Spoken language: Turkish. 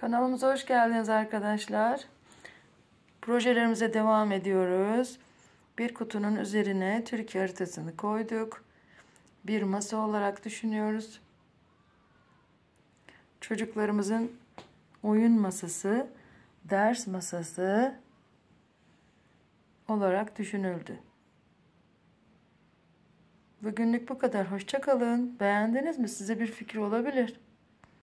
Kanalımıza hoş geldiniz arkadaşlar. Projelerimize devam ediyoruz. Bir kutunun üzerine Türkiye haritasını koyduk. Bir masa olarak düşünüyoruz. Çocuklarımızın oyun masası, ders masası olarak düşünüldü. Bugünlük bu kadar. Hoşça kalın. Beğendiniz mi? Size bir fikir olabilir.